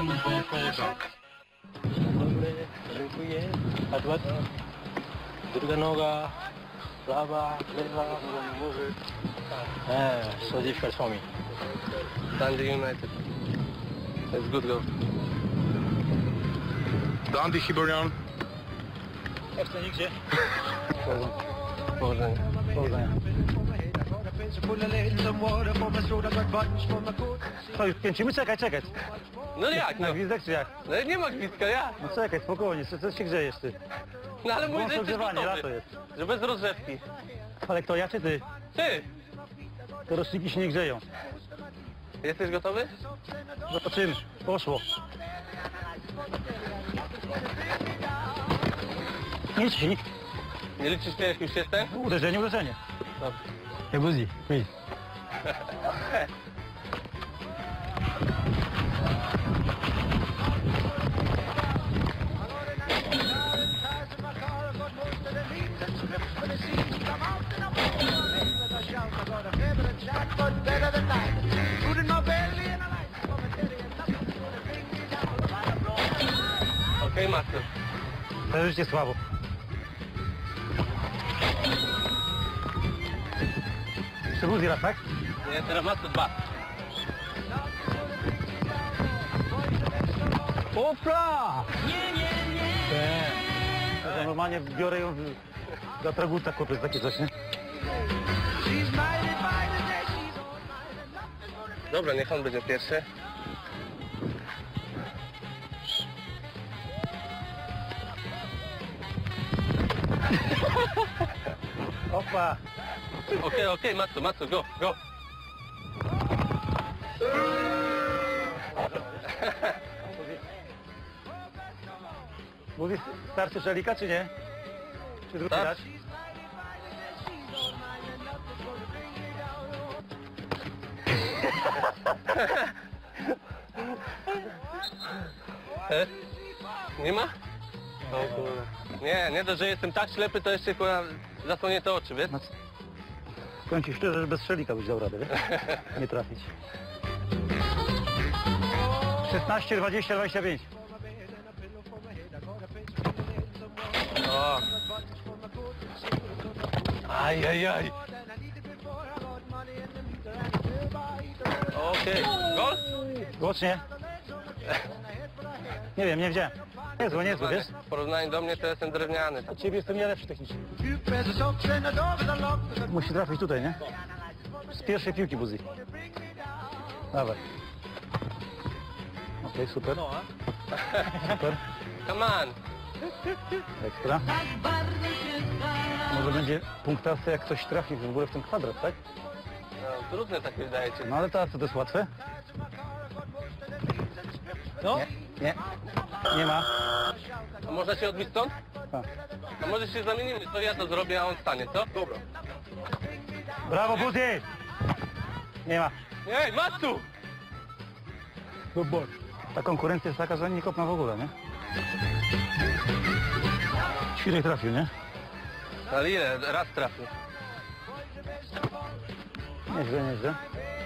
Dobry, dziękuję. Adwat. Druga noga, prawa, lewa, może. So difficult for me. Dundee United. Let's good go. Dundee Hibernian. Jeszcze nigdzie. Powodzenia. Powodzenia. Co, już kręcimy? Czekaj. No jak no? Na gwizdek czy jak? No nie ma gwizdka, ja. No czekaj, spokojnie, co się grzejesz ty? No ale mój Włącz jesteś ogrzewanie, lato gotowy. jest. Że bez rozrzewki. Ale kto, ja czy ty? Ty! Te roczniki się nie grzeją. Jesteś gotowy? Zobaczymy. Poszło. Nie liczy się nikt. Nie liczysz mnie, jak już jestem? Uderzenie. Dobrze. Hey, Buzi, please. Okej, Matko. To życie słabo. Jeszcze Buzi raz, tak? Nie, teraz Matko 2. Opla! Nie. Ja normalnie biorę ją za traguta, kopiec, takie coś, nie? Dobra, niech on będzie pierwszy. Opa! Okej, Matko, go. Mówi, starczy żelika, czy nie? Czy drugi Tak. raz? Nie ma? O kurde. Nie dość, że jestem tak ślepy, to jeszcze kurwa zasłonię te oczy, wiesz? No, powiem ci szczerze, że bez strzelika byś dał radę, wiesz? Nie trafić. 16, 20, 25. O. Ajajaj. Okej. Gol? Głocznie. Nie wiem, nie widziałem. Niezłe, wiesz? W porównaniu do mnie to jestem drewniany. Od ciebie jestem nie lepszy technicznie. Musi trafić tutaj, nie? Z pierwszej piłki, Buzi. Dawaj. Okej, super. Super. Come on. Ekstra. Może będzie punktacja, jak ktoś trafi w ogóle w ten kwadrat, tak? No, trudne tak wydaje ci. No ale teraz to jest łatwe. No? Nie ma. A można się odbić stąd? Tak. A może się zamienimy, to ja to zrobię, a on stanie, co? Dobra. Brawo, Buzi! Nie ma. Ej, Matsu! No bo. Ta konkurencja jest taka, że oni nie kopną w ogóle, nie? Świrek trafił, nie? Ale ile? Raz trafił. Nieźle.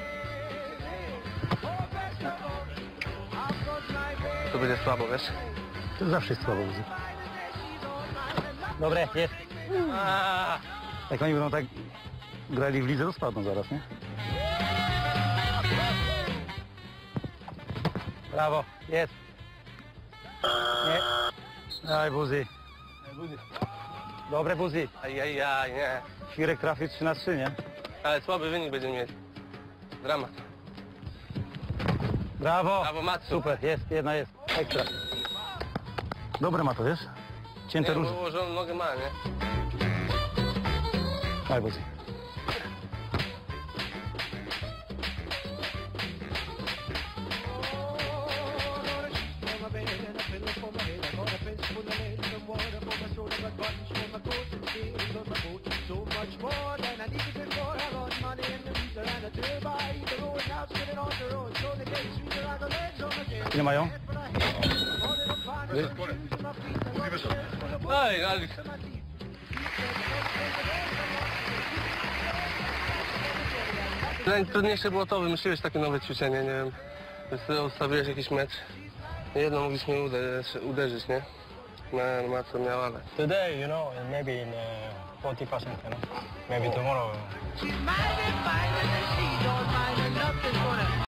To będzie słabo, wiesz? To zawsze jest słabo, Buzi. Dobre, jest. Jak oni będą tak grali w lidze, to spadną zaraz, nie? Brawo, jest. Nie. Daj, Buzi. Dobre, Buzi. Ajajaj, nie. Świrek trafił 3-3, nie? Ale słaby wynik będziemy mieli. Dramat. Brawo. Brawo, Matsu. Super, jedna jest. Ekstra. Dobre ma to, wiesz? Cięte Nie, róże. bo ułożoną nogę ma, nie? Daj, Buzi. Nie mają? Ej, ale... Najtrudniejsze było to, wymyśliłeś takie nowe ćwiczenie, nie wiem. Ustawiłeś jakiś mecz. Jedno mogliśmy uderzyć, nie? Na co miał, ale... Today, you know, maybe in 40%, you know. Maybe tomorrow.